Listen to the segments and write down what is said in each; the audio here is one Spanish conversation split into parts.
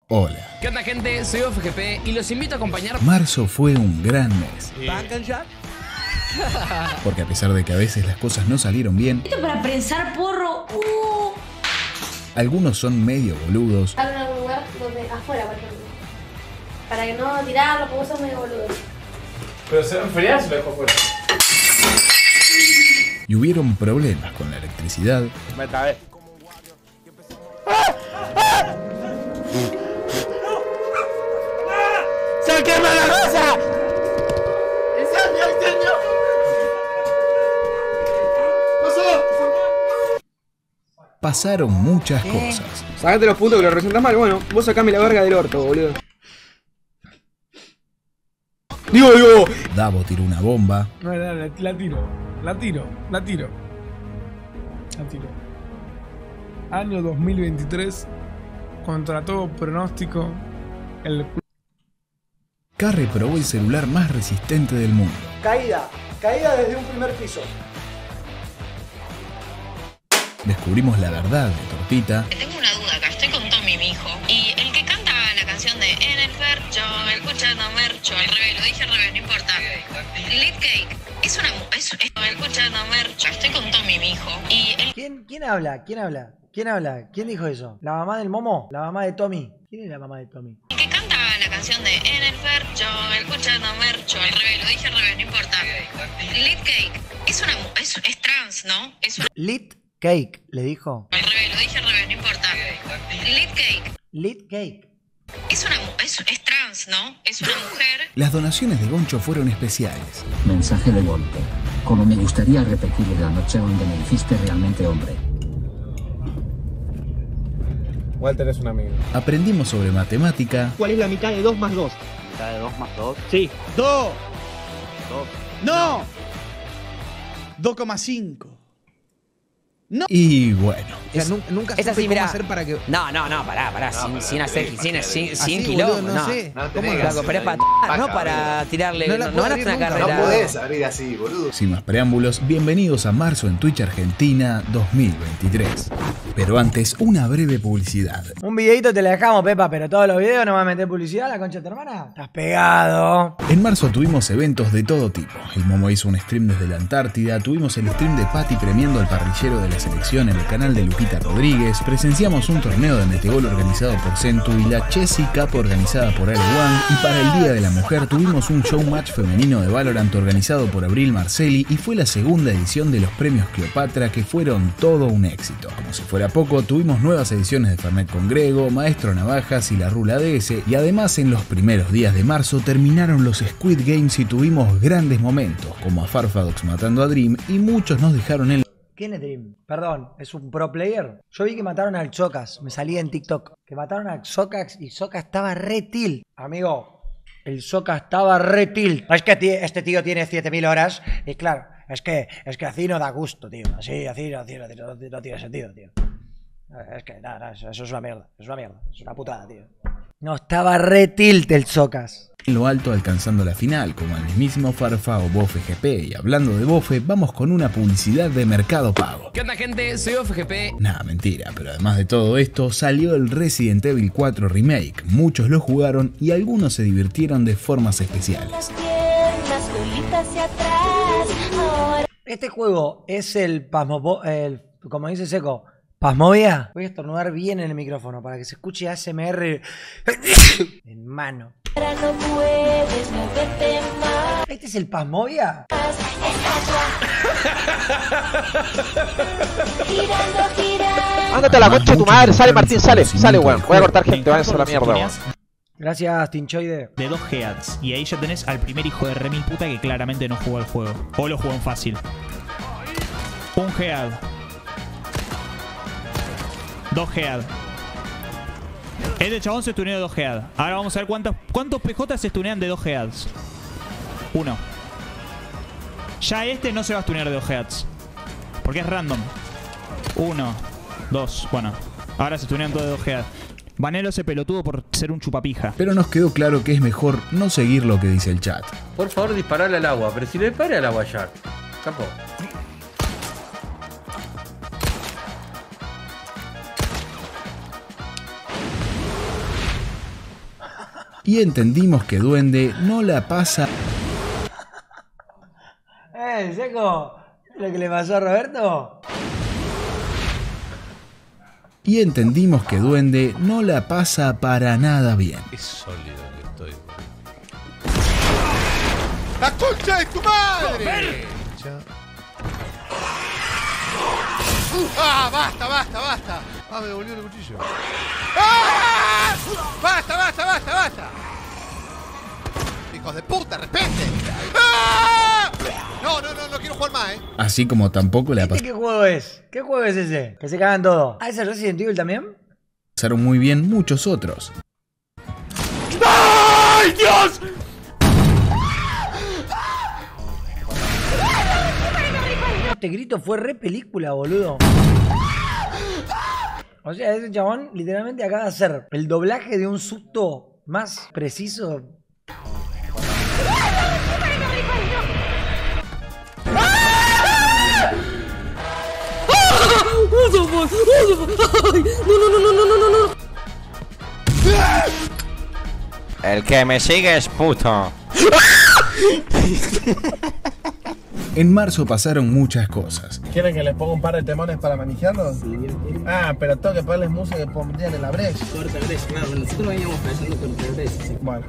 Hola. ¿Qué onda, gente? Soy OFGP y los invito a acompañar. Marzo fue un gran mes. ¿Bancan ya? Porque a pesar de que a veces las cosas no salieron bien, Esto para prensar porro. algunos son medio boludos En algún lugar donde afuera, por ejemplo. Para que no tirarlo, porque vos sos medio boludo. Pero se va a enfriar si lo dejo afuera. y hubieron problemas con la electricidad. ¡Se quema la casa! Pasaron muchas cosas. Sacate los puntos que lo representas mal. Bueno, vos sacame la verga del orto, boludo. Digo. Davo tiró una bomba. No, la tiro. Año 2023, contra todo pronóstico, el... Carre probó el celular más resistente del mundo. Caída desde un primer piso. Descubrimos la verdad de Tortita. Tengo una duda acá, estoy con Tommy, mi hijo. Y el que canta la canción de En el Fercho, escuchando Mercho, al revés, lo dije al revés, no importa. Lit Cake, escuchando Mercho, estoy con Tommy, mi hijo. Y el... ¿Quién habla? ¿Quién dijo eso? ¿La mamá del Momo? ¿La mamá de Tommy? ¿Quién es la mamá de Tommy? El que canta la canción de En el Fercho, escuchando Mercho, al revés, lo dije al revés, no importa. Lit Cake, es trans, ¿no? Lit Cake, le dijo. Al revés, lo dije al revés, no importa. Lit Cake. Lit Cake. Es trans, ¿no? Es una mujer. Las donaciones de Goncho fueron especiales. Mensaje de golpe. Como me gustaría repetir la noche donde me hiciste realmente hombre. Walter es un amigo. Aprendimos sobre matemática. ¿Cuál es la mitad de 2 más 2? ¿Mitad de 2 más 2? Sí. 2. ¡No! 2,5. Y bueno, O sea, nunca es supe así, cómo mirá. hacer para que... No, pará, sin hacer, sin boludo, kilómetros, no sé. ¿Cómo lo pero es para, no para tirarle, no van a hacer una carrera. No podés abrir así, boludo. sin más preámbulos, bienvenidos a Marzo en Twitch Argentina 2023. Pero antes, una breve publicidad. Un videito te lo dejamos, Pepa, pero todos los videos no vas a meter publicidad, la concha de tu hermana. Estás pegado. En marzo tuvimos eventos de todo tipo. El Momo hizo un stream desde la Antártida, tuvimos el stream de Patty premiando al parrillero de la selección en el canal de Luquita Rodríguez, presenciamos un torneo de metegol organizado por Centu y la Chessy Cup organizada por Air One, y para el Día de la Mujer tuvimos un showmatch femenino de Valorant organizado por Abril Marcelli y fue la segunda edición de los premios Cleopatra, que fueron todo un éxito. Como si fuera poco, tuvimos nuevas ediciones de Fernet con Grego, Maestro Navajas y la Rula DS, y además en los primeros días de marzo terminaron los Squid Games y tuvimos grandes momentos, como a Farfadox matando a Dream, y muchos nos dejaron en... ¿Quién es Dream? Perdón, ¿es un pro player? Yo vi que mataron al Socas, me salí en TikTok. Que mataron al Socas y Socas estaba re tilt. Amigo, el Socas estaba re tilt. Es que este tío tiene 7000 horas y claro, es que así no da gusto, tío. Así no tiene sentido, tío. Es que nada, eso es una mierda, es una putada, tío. No, estaba re tilt el Socas. En lo alto alcanzando la final, como el mismísimo Farfa o Bofe GP. Y hablando de Bofe, vamos con una publicidad de Mercado Pago. ¿Qué onda, gente? Soy OFGP. Nah, mentira, pero además de todo esto, salió el Resident Evil 4 Remake. Muchos lo jugaron y algunos se divirtieron de formas especiales. Este juego es el como dice Seco, Pasmovia. Voy a estornudar bien en el micrófono para que se escuche ASMR en mano. ¿Este es el Pasmovia? Ándate a la concha de tu madre, sale Martín, sale, weón. Voy a cortar gente, váyanse a la mierda, weón. Gracias, Tinchoide. De 2 heads. Y ahí ya tenés al primer hijo de remil puta que claramente no jugó al juego. O lo jugó en fácil. Un head. 2 head. Este chabón se stuneó de 2 head. Ahora vamos a ver cuántos PJ se stunean de 2 heads. 1. Ya este no se va a stunear de 2 heads. Porque es random. 1, 2. Bueno, ahora se stunean todos de 2 heads. Banelo ese pelotudo por ser un chupapija. Pero nos quedó claro que es mejor no seguir lo que dice el chat. Por favor, disparale al agua, pero si le dispare al agua ya. Capo. Y entendimos que Duende no la pasa... Seco, ¿lo que le pasó a Roberto? Y entendimos que Duende no la pasa para nada bien. Qué sólido que estoy. ¡La concha de tu madre! ¡Ah, basta, basta, basta! ¡Ah, me devolvió el cuchillo! ¡Ah! ¡Basta, basta, basta, basta! ¡Hijos de puta, respeten! ¡Ah! No, no, no, no quiero jugar más, Así como tampoco la ¿Qué juego es? ¿Qué juego es ese? Que se cagan todo. ¿Ah, ese Resident Evil también? pasaron muy bien muchos otros. ¡Ay, Dios! Este grito fue re película, boludo. O sea, ese chabón literalmente acaba de hacer el doblaje de un susto más preciso. El que me sigue es puto. En marzo pasaron muchas cosas. ¿Quieren que les ponga un par de temones para manejarlos? Ah, pero tengo que ponerles música que pondrían en la brecha. Corta brecha, no, nosotros veníamos fallando corta brecha. Sí. Bueno.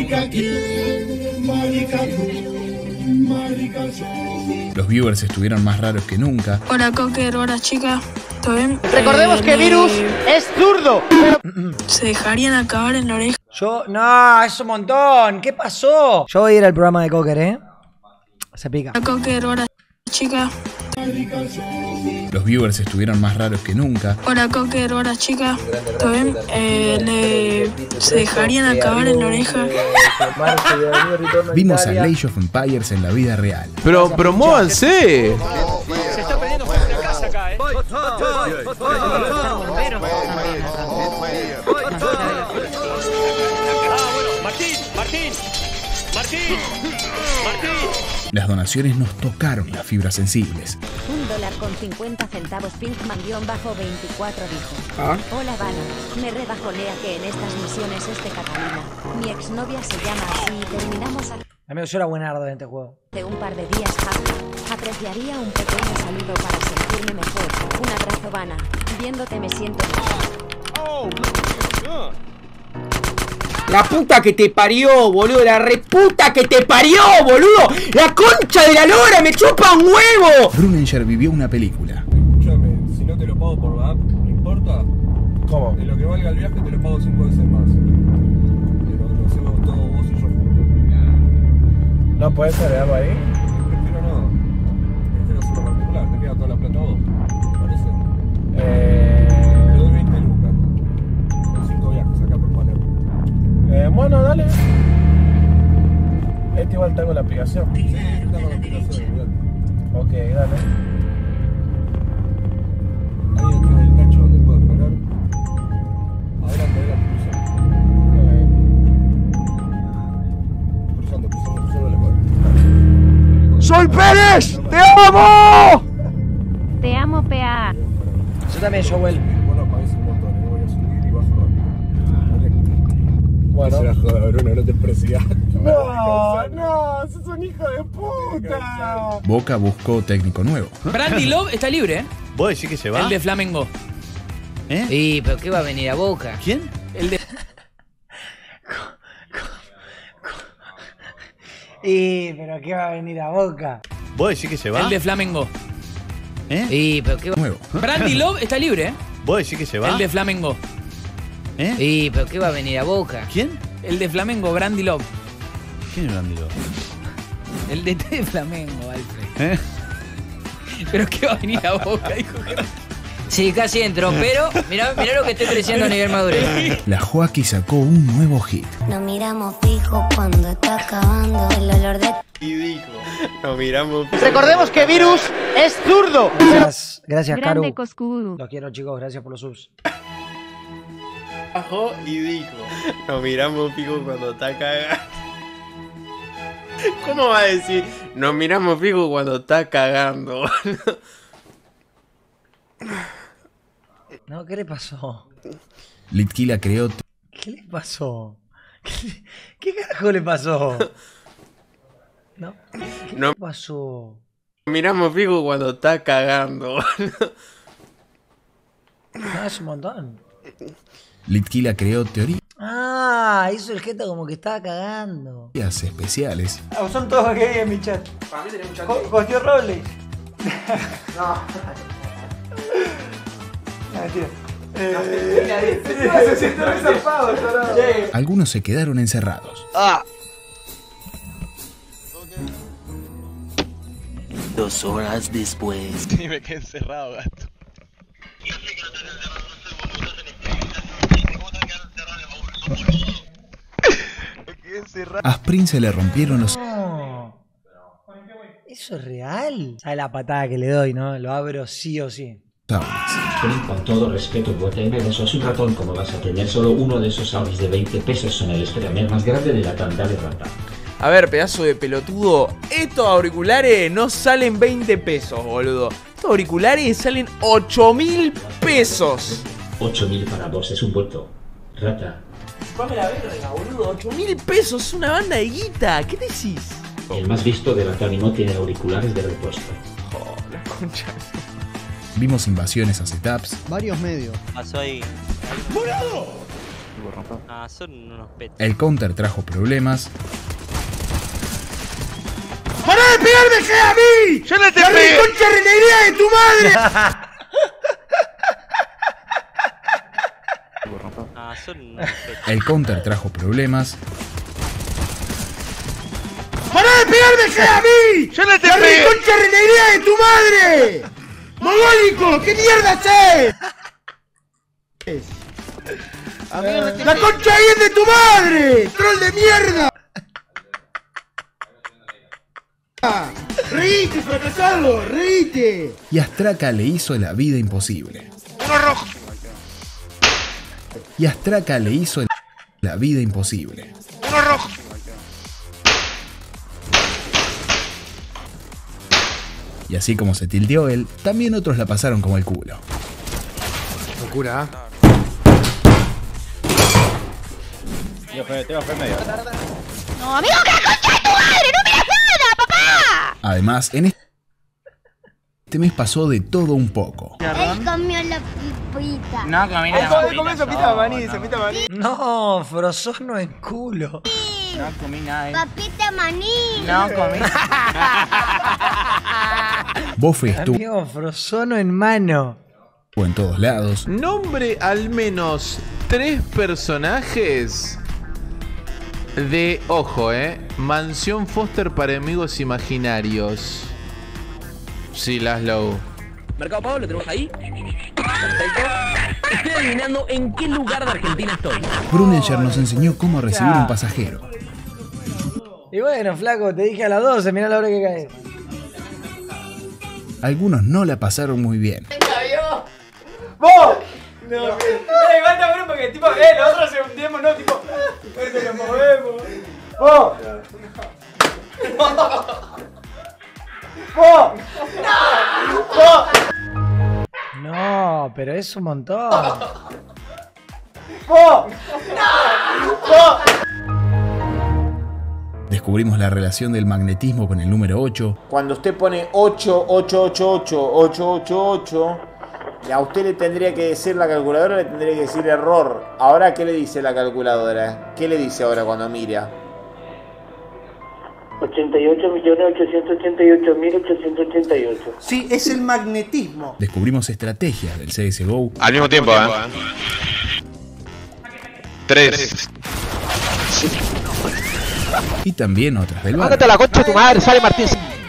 Los viewers estuvieron más raros que nunca. Hola, Cocker, hola, chica. ¿Todo bien? Recordemos que Virus es zurdo. ¿Se dejarían acabar en la oreja? No, es un montón. ¿Qué pasó? Yo voy a ir al programa de Cocker, ¿eh? Se pica. Hola, Cocker, hola, chica. Los viewers estuvieron más raros que nunca. Hola, Cocker, hola, chica. ¿Todo bien? ¿Se dejarían acabar en la oreja? Vimos a Age of Empires en la vida real. Pero muévanse. Se está perdiendo fuera de la casa acá, Martín. Las donaciones nos tocaron las fibras sensibles. $1.50 Pinkman-24 dijo: Hola Vana, me rebajonea que en estas misiones esté Catalina. Mi exnovia se llama así y terminamos Amigo, yo era buenardo en este juego. hace un par de días. Apreciaría un pequeño saludo para sentirme mejor. Un abrazo Vana, viéndote me siento mejor. La puta que te parió, boludo. La reputa que te parió, boludo. La concha de la lora, me chupa un huevo. Bruninger vivió una película. Escúchame, si no te lo pago por la app, ¿no importa? ¿Cómo? De lo que valga el viaje te lo pago 5 veces más. Pero lo hacemos todos vos y yo juntos. ¿No puedes agregarlo ahí? Prefiero no. Prefiero hacerlo particular. Te queda toda la plata a vos. ¿Te parece? Te doy 20 lucas. Con 5 viajes acá por Palermo. Bueno, dale. Este igual tengo la aplicación. Sí, tengo la aplicación. Ok, dale. Ahí atrás del tacho donde puedes parar. Adelante, cruzando la cuadra. ¡Sol Pérez! ¡Te amo! Te amo, PA. Yo también, Joel. Bueno, apagues el motor, voy a subir y bajo rápido. Bueno. Se la joda, Bruno, no te persigas. No, sos un hijo de puta. Boca buscó técnico nuevo. Brandy Love está libre, ¿eh? ¿Vos decís que se va? El de Flamengo. ¿Eh? Sí, pero ¿qué va a venir a Boca? ¿Quién? El de... Pero ¿qué va a venir a Boca? ¿Vos decís que se va? El de Flamengo. ¿Eh? Sí, pero ¿qué va Nuevo. Brandy Love está libre, ¿eh? ¿Vos decís que se va? El de Flamengo. ¿Eh? Sí, pero ¿qué va a venir a Boca? ¿Quién? El de Flamengo, Brandy Love. ¿Quién es Brandy Love? El de T de Flamengo, Alfred. ¿Eh? Pero ¿qué va a venir a Boca, hijo? Sí, casi entro, pero mirá lo que estoy creciendo a nivel madurez. La Joaquí sacó un nuevo hit. Nos miramos fijo cuando está acabando el olor de... Y dijo, nos miramos. Recordemos que Virus es zurdo. Gracias, Caru. Grande Coscudo. Los quiero, chicos. Gracias por los subs. Bajó y dijo, nos miramos fijo cuando está cagando. ¿Cómo va a decir? Nos miramos fijo cuando está cagando. No, ¿qué le pasó? Litkila creó ¿Qué le pasó? ¿Qué carajo le pasó? ¿No? ¿Qué No. le pasó? Miramos fijo cuando está cagando. Ah, es un montón. Litkila creó teorías Ah, hizo el gesto como que estaba cagando. especiales Ah, son todos gays en mi chat. Para mí tenés un chat. Cogió Robles. No. No, mentira. Se siente resarpado, tarado. Algunos se quedaron encerrados. Ah. 2 horas después. Sí, me quedé encerrado, gato. A Sprint se le rompieron los No. ¿Eso es real? ¿Sabes la patada que le doy, no? Lo abro sí o sí. sables. Con todo respeto, WTM, eso es un ratón. Como vas a tener solo uno de esos sables de 20 pesos en el escramer más grande de la tanda de rata. A ver, pedazo de pelotudo. Estos auriculares no salen 20 pesos, boludo. Estos auriculares salen 8.000 pesos. 8.000 para vos, es un vuelto. Rata. Chupame la verga, boludo. 8.000 pesos, es una banda de guita. ¿Qué decís? El más visto de Rata no tiene auriculares de repuesto. Oh, la concha. Vimos invasiones a setups. Varios medios. Pasó ahí. ¡Morado! Ah, son unos petos. El counter trajo problemas. ¡Para de pegarme que a mí! ¡Yo no te pegué! ¡La concha renería de tu madre! Ah, son unos petos. El counter trajo problemas. ¡Para de pegarme que a mí! ¡Yo no te pegué! ¡La concha renería de tu madre! ¡Mogólico! ¿Qué mierda es? ¡La concha bien de tu madre! ¡Troll de mierda! ¡Reíte, fracasado! ¡Reíte! Y Astraca le hizo la vida imposible. ¡Uno rojo! Y Astraca le hizo la vida imposible. ¡Uno rojo! Y así como se tilteó él, también otros la pasaron como el culo. Locura, Tengo fe medio. No, amigo, que la concha de tu madre, no miras nada, papá. Además, en este mes pasó de todo un poco. Él comió la pipita. No, comí la Come sopita de maní, sopita de maní. No, Frozono en culo. No comí nada. Papita maní. No comí. Bofe estuvo Amigo, Frozono en mano. en todos lados. Nombre al menos 3 personajes de, ojo, Mansión Foster para amigos imaginarios. Sí, Laszlo. Mercado Pago, lo tenemos ahí. Perfecto. Estoy adivinando en qué lugar de Argentina estoy. Bruninger nos enseñó cómo recibir un pasajero. Y bueno, flaco, te dije a las 12, mirá la hora que cae. Algunos no la pasaron muy bien. ¡Vos! No, levanta bueno porque tipo, nosotros se hundimos, no, tipo, nos movemos. ¡Vos! ¡Vos! ¡Vos! No, pero es un montón. ¡Vos! ¡Vos! Descubrimos la relación del magnetismo con el número 8. Cuando usted pone 88888888, y a usted le tendría que decir la calculadora, le tendría que decir error. Ahora, ¿qué le dice la calculadora? ¿Qué le dice ahora cuando mira? 88.888.888. Sí, es el magnetismo. Descubrimos estrategias del CSGO. Al mismo tiempo, 3. Y también otras del bar. Ándate a la concha de tu madre, sale Martín.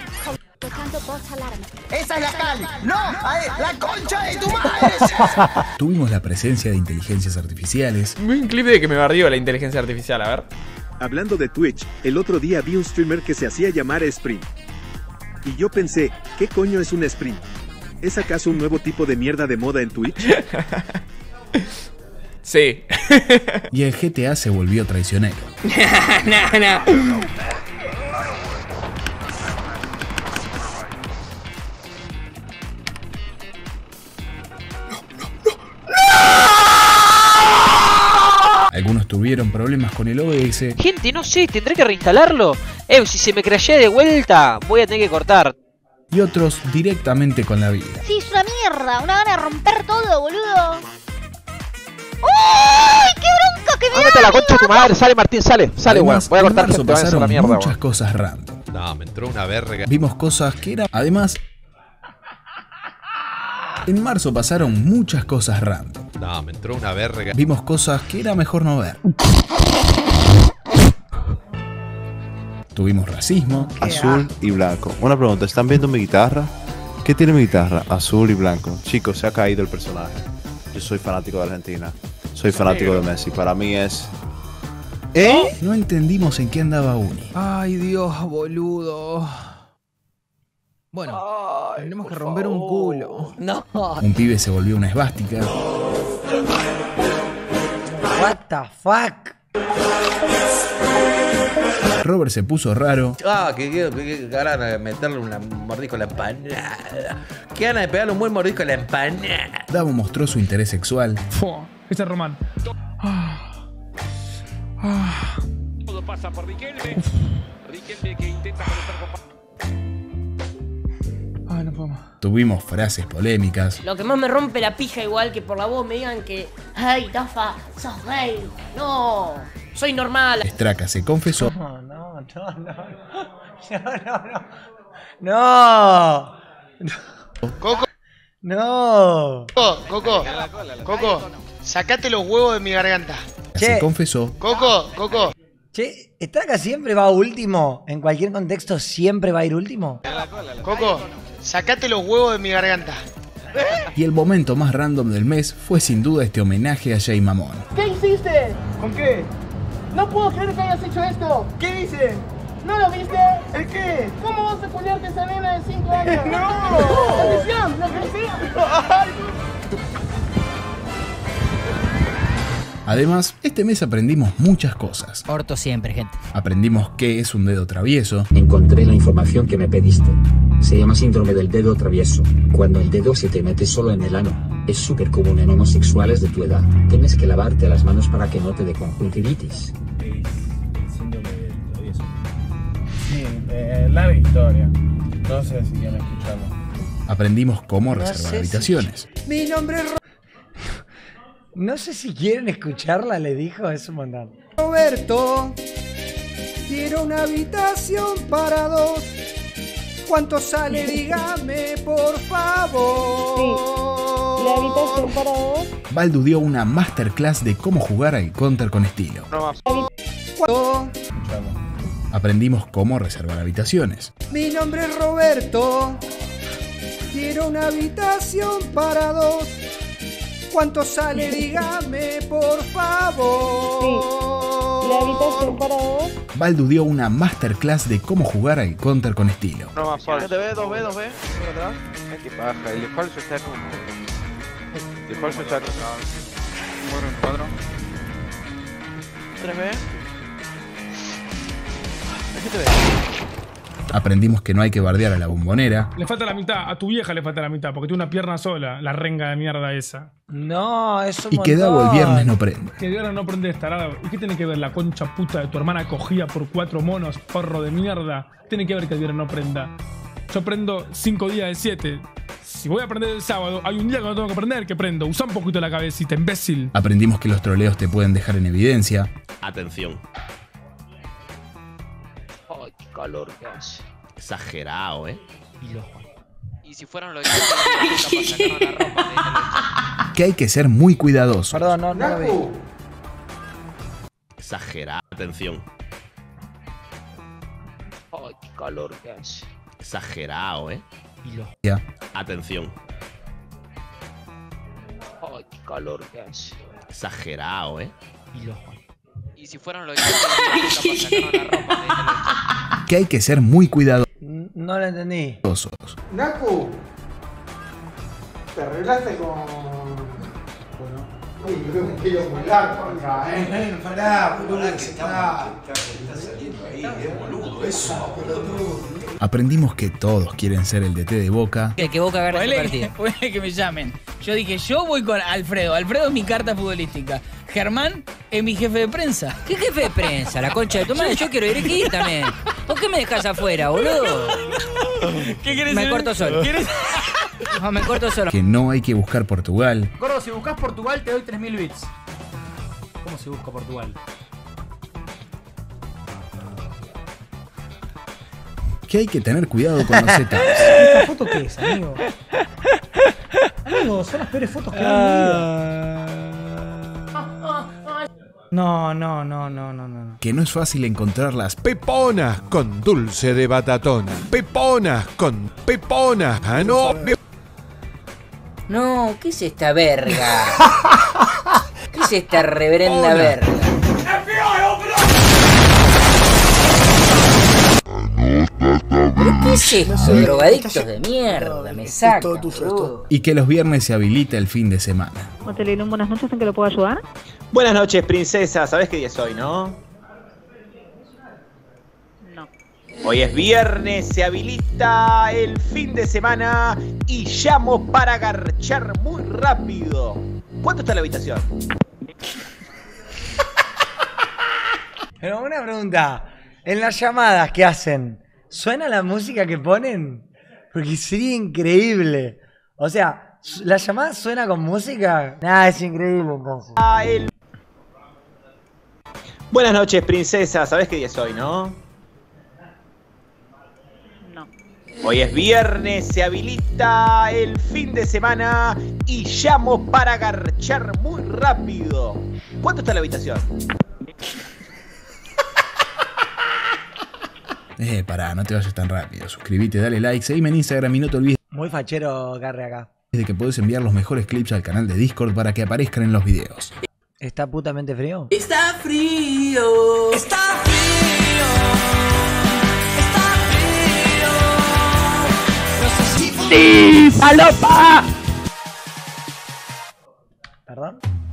¡Esa es la Cali! ¡No! ¡La concha de tu madre! Tuvimos la presencia de inteligencias artificiales. Un clip de que me barrió la inteligencia artificial, a ver. Hablando de Twitch, el otro día vi un streamer que se hacía llamar Sprint. Y yo pensé, ¿qué coño es un Sprint? ¿Es acaso un nuevo tipo de mierda de moda en Twitch? Sí. Y el GTA se volvió traicionero. No. Algunos tuvieron tuvieron problemas con el OBS. Gente, no sé, tendré que reinstalarlo. Si se me crashea de vuelta, voy a tener que cortar. Y otros directamente con la vida. Sí, es una mierda, una gana de romper todo, boludo. ¡Uy! ¡Qué bronca que me da! Ándate a la concha de tu madre, sale Martín, sale, weón. Voy a cortar gente, va a ser la mierda, muchas weón. cosas random. No, me entró una verga. Vimos cosas que eran... Además, en marzo pasaron muchas cosas random. No, me entró una verga. Vimos cosas que era mejor no ver. Tuvimos racismo. Azul y blanco. Una pregunta, ¿están viendo mi guitarra? ¿Qué tiene mi guitarra? Azul y blanco. Chicos, se ha caído el personaje. Yo soy fanático de Argentina. Soy fanático de Messi. Para mí es... No entendimos en qué andaba Uni. Ay, Dios, boludo. Bueno, tenemos que romper un culo. No. Un pibe se volvió una esvástica. What the fuck? Robert se puso raro. Que ganas de meterle un mordisco a la empanada. Qué ganas de pegarle un buen mordisco a la empanada. Davo mostró su interés sexual. Ese es Román. Todo pasa por Riquelme. Riquelme que intenta conectar con... Ay, no puedo más. Tuvimos frases polémicas. Lo que más me rompe la pija igual que por la voz me digan que... Ay, Tafa, sos gay. No, soy normal. Straca se confesó. No. Coco. No. Coco, sacate los huevos de mi garganta. Se confesó. Coco. Che, ¿Straca siempre va último? ¿En cualquier contexto siempre va a ir último? Coco, sacate los huevos de mi garganta. Y el momento más random del mes fue sin duda este homenaje a Jay Mamón. ¿Qué hiciste? ¿Con qué? No puedo creer que hayas hecho esto. ¿Qué hice? ¿No lo viste? ¿El qué? ¿Cómo vas a culiarte a esa nena de 5 años? ¡No! ¡La presión! ¡La presión! Además, este mes aprendimos muchas cosas. Orto siempre, gente. Aprendimos qué es un dedo travieso. Encontré la información que me pediste. Se llama síndrome del dedo travieso. Cuando el dedo se te mete solo en el ano. Es súper común en homosexuales de tu edad. Tienes que lavarte las manos para que no te dé conjuntivitis. Síndrome del travieso. Sí, larga historia. No sé si quieren escucharlo. Aprendimos cómo reservar habitaciones. Mi nombre es No sé si quieren escucharla, le dijo, es un montón. Roberto, quiero una habitación para dos. ¿Cuánto sale? Dígame, por favor. Sí. La habitación para dos. Baldu dio una masterclass de cómo jugar al Counter con estilo. Aprendimos cómo reservar habitaciones. Mi nombre es Roberto, quiero una habitación para dos. ¿Cuánto sale? Dígame, por favor. Sí. La habitación para dos. Baldu dio una masterclass de cómo jugar al Counter con estilo. No más falso. 2B. Qué paja, el de falso está como... El de falso está como... 4. 3B. ¿Qué te ves? Aprendimos que no hay que bardear a la bombonera. Le falta la mitad, a tu vieja le falta la mitad, porque tiene una pierna sola, la renga de mierda esa. No, eso Y que Davo el viernes no prende. Que de ahora no prende tarado. ¿Y qué tiene que ver la concha puta de tu hermana cogida por 4 monos, porro de mierda? Tiene que ver que el viernes no prenda. Yo prendo 5 días de 7. Si voy a prender el sábado, hay un día que no tengo que prender, que prendo. Usa un poquito la cabecita, imbécil. Aprendimos que los troleos te pueden dejar en evidencia. Atención. Ay, qué calor que hace. Exagerado, Y si fueron los para sacarnos la ropa. Que hay que ser muy cuidadosos. Perdón, no lo vi. Exagerado. Atención. Ay, qué calor que hace. Exagerado, Ya. Atención. Ay, qué calor que hace. Exagerado, Y si fueron los para sacarnos la ropa. Que hay que ser muy cuidadosos. No lo entendí. Naku, te arreglaste con... Uy, veo un kilo muy largo acá, Pará, boludo, que está saliendo ahí, es boludo, eso, boludo. Aprendimos que todos quieren ser el DT de Boca. Que Boca gane el Ponele partido. ponele que me llamen. Yo dije, yo voy con Alfredo. Alfredo es mi carta futbolística. Germán es mi jefe de prensa. ¿Qué jefe de prensa? La concha de tu madre. Yo quiero dirigir también. ¿Por qué me dejas afuera, boludo? ¿Qué querés Me ser? corto solo. ¿Querés? No, me corto solo. Que no hay que buscar Portugal. Gordo, si buscas Portugal te doy 3000 bits. ¿Cómo se busca Portugal? Que hay que tener cuidado con los setups. ¿Esta foto qué es, amigo? Amigo, son las peores fotos que he No. Que no es fácil encontrar las Peponas con dulce de batatona. Peponas con peponas. Ah, no. No, ¿qué es esta verga? ¿Qué es esta reverenda verga? ¿Pero qué es esto, drogadictos de mierda? Me saca. y que los viernes se habilita el fin de semana. Hotel Ilum, buenas noches, ¿en qué lo puedo ayudar? Buenas noches, princesa. ¿Sabés qué día es hoy, no? No. Hoy es viernes, se habilita el fin de semana y llamo para garchar muy rápido. ¿Cuánto está la habitación? Pero una pregunta. En las llamadas que hacen, ¿suena la música que ponen? Porque sería increíble. O sea, ¿la llamada suena con música? Nah, es increíble entonces. Buenas noches, princesa. ¿Sabés qué día es hoy, no? No. Hoy es viernes, se habilita el fin de semana y llamo para garchar muy rápido. ¿Cuánto está la habitación? Pará, no te vayas tan rápido. Suscríbete, dale like, seguime en Instagram y no te olvides Muy fachero, Garre, acá. de que podés enviar los mejores clips al canal de Discord para que aparezcan en los videos. ¿Está putamente frío? Está frío. Está frío. ¡Sí, palopa! ¿Perdón?